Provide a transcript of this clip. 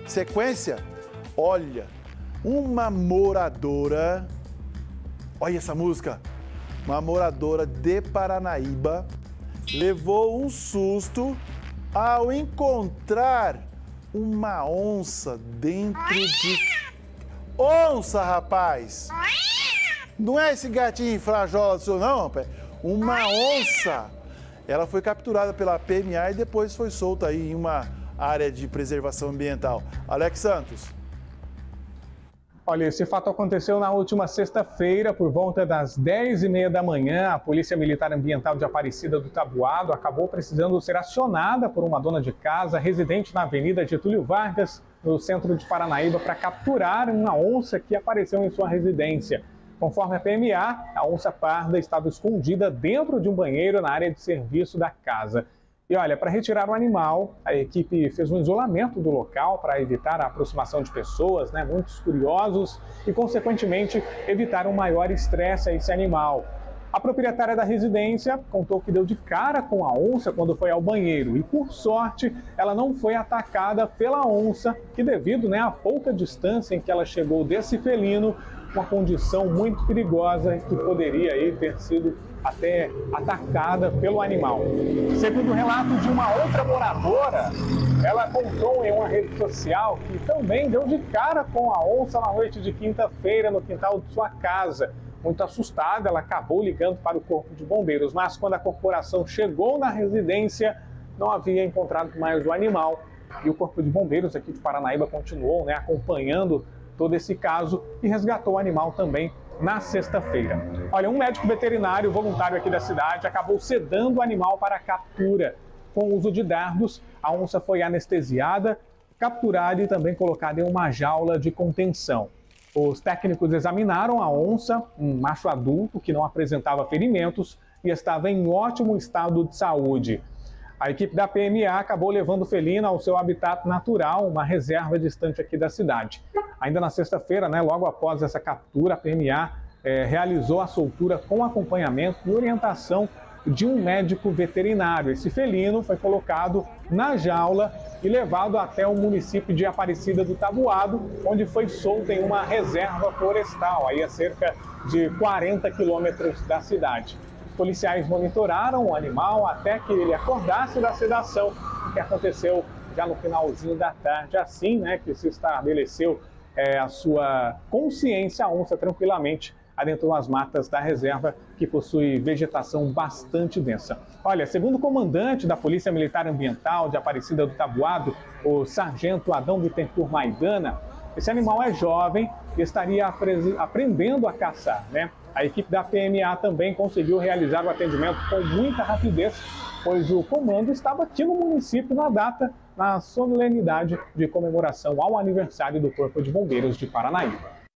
Sequência, olha, uma moradora, olha essa música, uma moradora de Paranaíba levou um susto ao encontrar uma onça dentro de... Onça, rapaz! Não é esse gatinho frajola seu não, rapaz? Uma onça! Ela foi capturada pela PMA e depois foi solta aí em uma área de preservação ambiental. Alex Santos. Olha, esse fato aconteceu na última sexta-feira, por volta das 10h30 da manhã. A Polícia Militar Ambiental de Aparecida do Taboado acabou precisando ser acionada por uma dona de casa residente na Avenida Getúlio Vargas, no centro de Paranaíba, para capturar uma onça que apareceu em sua residência. Conforme a PMA, a onça parda estava escondida dentro de um banheiro na área de serviço da casa. E olha, para retirar o animal, a equipe fez um isolamento do local para evitar a aproximação de pessoas, muitos curiosos, e, consequentemente, evitar um maior estresse a esse animal. A proprietária da residência contou que deu de cara com a onça quando foi ao banheiro e, por sorte, ela não foi atacada pela onça, que devido à pouca distância em que ela chegou desse felino, uma condição muito perigosa que poderia aí ter sido até atacada pelo animal. Segundo o relato de uma outra moradora, ela contou em uma rede social que também deu de cara com a onça na noite de quinta-feira no quintal de sua casa. Muito assustada, ela acabou ligando para o Corpo de Bombeiros, mas quando a corporação chegou na residência, não havia encontrado mais o animal. E o Corpo de Bombeiros aqui de Paranaíba continuou acompanhando todo esse caso e resgatou o animal também na sexta-feira. Olha, um médico veterinário voluntário aqui da cidade acabou sedando o animal para a captura. Com o uso de dardos, a onça foi anestesiada, capturada e também colocada em uma jaula de contenção. Os técnicos examinaram a onça, um macho adulto que não apresentava ferimentos e estava em ótimo estado de saúde. A equipe da PMA acabou levando o felino ao seu habitat natural, uma reserva distante aqui da cidade. Ainda na sexta-feira, logo após essa captura, a PMA realizou a soltura com acompanhamento e orientação de um médico veterinário. Esse felino foi colocado na jaula e levado até o município de Aparecida do Taboado, onde foi solto em uma reserva florestal, aí a cerca de 40 quilômetros da cidade. Os policiais monitoraram o animal até que ele acordasse da sedação, que aconteceu já no finalzinho da tarde, assim que se estabeleceu a sua consciência, a onça tranquilamente adentrou as matas da reserva, que possui vegetação bastante densa. Olha, segundo o comandante da Polícia Militar Ambiental de Aparecida do Taboado, o sargento Adão Bittencourt Maidana, esse animal é jovem e estaria aprendendo a caçar, A equipe da PMA também conseguiu realizar o atendimento com muita rapidez, pois o comando estava aqui no município na data, na solenidade de comemoração ao aniversário do Corpo de Bombeiros de Paranaíba.